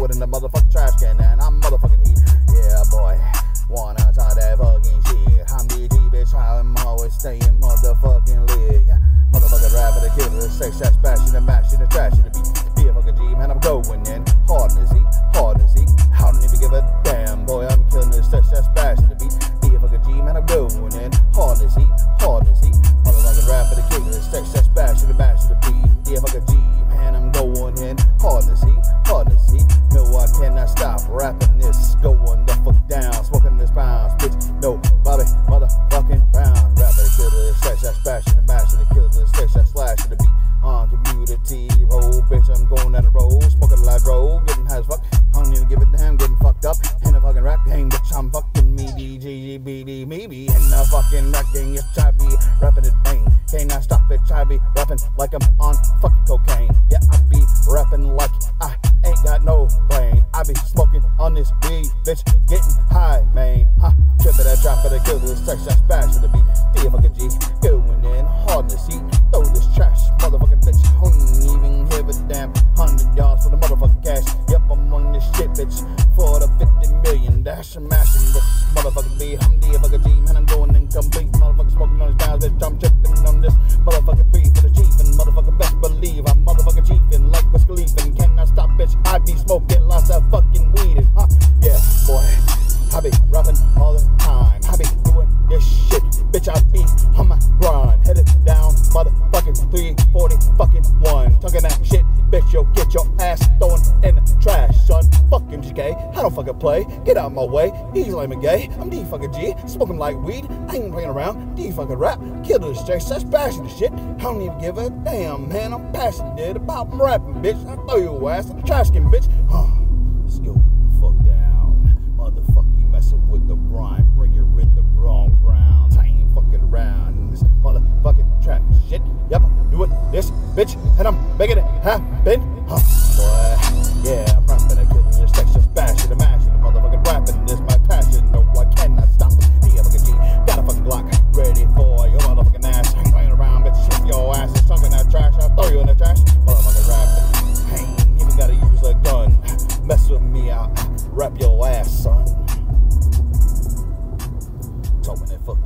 throw it in the motherfucking trash can, and I'm motherfucking heat. Yeah, boy. Wanna talk that fucking shit. I'm DG, bitch. I'm always staying motherfucking lit. Yeah. Motherfucking rapper, the killer, the sex, that's bashing, the mashing, the trash, the beat. Be a fucking G, man. I'm going in. Hard in the seat, hard in the seat. I don't even give a damn, boy. I'm killing the sex, that's bashing the beat. Be a fucking G, man. I'm going in. Hard in the seat, hard in the seat. Motherfucking rapper, the killer, the sex, that's bashing, the beat. Be a fucking G, man. I'm going in. Hard in the seat, hard in the seat. No, I cannot stop rapping this. Going the fuck down, smoking this pounds, bitch. No, Bobby, motherfucking Brown. Rapper, the killer, the sex, that's bashing, the killer, the sex, that's slashing the beat. On community roll, bitch, I'm going down the road, smoking a live roll, getting high as fuck. I don't even give a damn, getting fucked up in a fucking rap game, bitch. I'm fucking me, DGBD, maybe in a fucking rap game. Yes, I be rapping it, bang. Can't I stop it? I be rapping like I'm on fucking cocaine. Yeah, I be rapping like I ain't got no brain. I be smoking on this weed, bitch, getting high, man. Tripping that trap, the killer, the sex, that's bashing the beat. Be a fucking G, going in hard in the seat. Throw this trash, motherfucking bitch. I don't even give a damn. 100 yards for the motherfucking cash. Yep, I'm on this shit, bitch. For the 50 million, dash and mashing this motherfucking beat. I'm the fucking G, man. I'm going incomplete. Motherfucking smoking on his dials, bitch. I'm tripping on this motherfucking beat for the chief. And motherfucking best believe I'm motherfucking chiefin' like Wiz Khalifa. And cannot stop, bitch. I be smoking lots of fucking weed. Yeah, boy. I be rapping all the time. I be doing this shit, bitch. I be on my grind, headed down, motherfucking 340 fucking 1. Talking that shit, bitch. Yo, get your ass thrown in the trash, son. Fuck MGK, I don't fucking play. Get out of my way. He's lame and gay. I'm D fucking G, smoking like weed. I ain't playing around. D fucking rap, killer the straight, such bashing the shit. I don't even give a damn, man. I'm passionate about rapping, bitch. I throw your ass in the trash can, bitch. Let's go the fuck down, motherfucker. Messing with the rhyme, bring your in the wrong rounds. I ain't fucking around in this motherfucking trap shit. Yep, I'm doing this, bitch, and I'm making it happen. Boy, yeah, I'm rapping, I killing this sex, just bashing, the mashing, the motherfucking rapping is my passion. No, I cannot stop it. Yeah, fucking G, got a fucking Glock ready for your motherfucking ass. I ain't playing around, bitch. If your ass is sunk in that trash, I'll throw you in the trash. Motherfucking rapping, I ain't even gotta use a gun. Mess with me, I'll rap your ass, son. Talking that fuck